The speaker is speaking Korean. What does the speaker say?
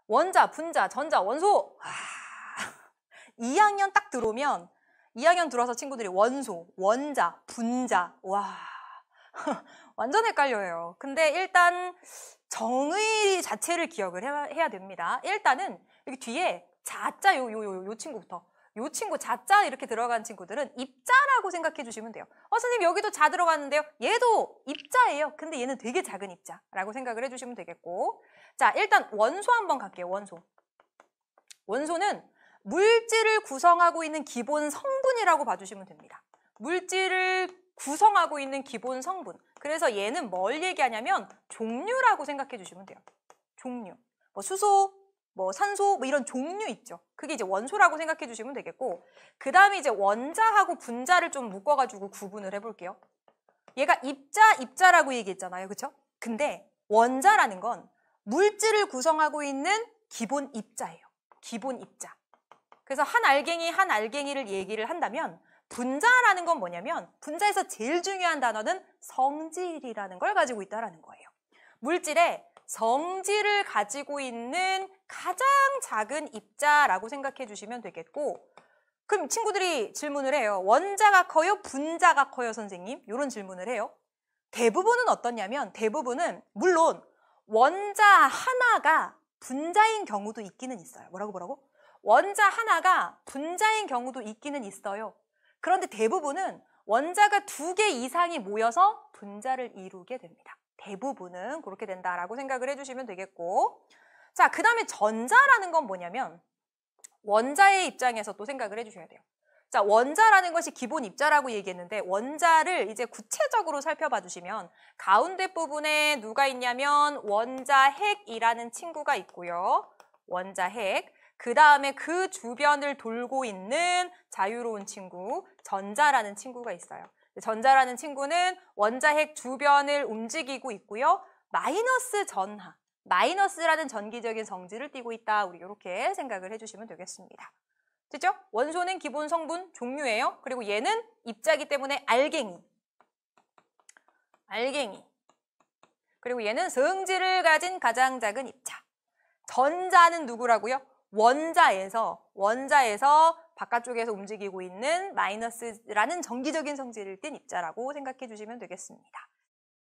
원자, 분자, 전자, 원소. 2학년 딱 들어오면 2학년 들어와서 친구들이 원소, 원자, 분자. 와, 완전 헷갈려요. 근데 일단 정의 자체를 기억을 해야 됩니다. 일단은 여기 뒤에 자자 요 친구부터. 요 친구 자자 이렇게 들어간 친구들은 입자라고 생각해 주시면 돼요. 선생님 여기도 자 들어갔는데요. 얘도 입자예요. 근데 얘는 되게 작은 입자라고 생각을 해주시면 되겠고. 자, 일단 원소 한번 갈게요. 원소. 원소는 물질을 구성하고 있는 기본 성분이라고 봐주시면 됩니다. 물질을 구성하고 있는 기본 성분. 그래서 얘는 뭘 얘기하냐면 종류라고 생각해 주시면 돼요. 종류. 뭐 수소, 뭐 산소, 뭐 이런 종류 있죠. 그게 이제 원소라고 생각해 주시면 되겠고, 그 다음에 이제 원자하고 분자를 좀 묶어가지고 구분을 해볼게요. 얘가 입자라고 얘기했잖아요. 그쵸? 근데 원자라는 건 물질을 구성하고 있는 기본 입자예요. 기본 입자. 그래서 한 알갱이를 얘기를 한다면 분자라는 건 뭐냐면 분자에서 제일 중요한 단어는 성질이라는 걸 가지고 있다는 거예요. 물질에 성질을 가지고 있는 가장 작은 입자라고 생각해 주시면 되겠고, 그럼 친구들이 질문을 해요. 원자가 커요? 분자가 커요, 선생님? 이런 질문을 해요. 대부분은 어떠냐면 대부분은 물론 원자 하나가 분자인 경우도 있기는 있어요. 뭐라고? 원자 하나가 분자인 경우도 있기는 있어요. 그런데 대부분은 원자가 2개 이상이 모여서 분자를 이루게 됩니다. 대부분은 그렇게 된다라고 생각을 해주시면 되겠고, 자, 그 다음에 전자라는 건 뭐냐면 원자의 입장에서 또 생각을 해주셔야 돼요. 자, 원자라는 것이 기본 입자라고 얘기했는데 원자를 이제 구체적으로 살펴봐 주시면 가운데 부분에 누가 있냐면 원자핵이라는 친구가 있고요. 원자핵. 그 다음에 그 주변을 돌고 있는 자유로운 친구, 전자라는 친구가 있어요. 전자라는 친구는 원자핵 주변을 움직이고 있고요. 마이너스 전하, 마이너스라는 전기적인 성질을 띠고 있다. 우리 이렇게 생각을 해주시면 되겠습니다. 됐죠? 원소는 기본 성분 종류예요. 그리고 얘는 입자이기 때문에 알갱이. 그리고 얘는 성질을 가진 가장 작은 입자. 전자는 누구라고요? 원자에서 바깥쪽에서 움직이고 있는 마이너스라는 전기적인 성질을 띤 입자라고 생각해 주시면 되겠습니다.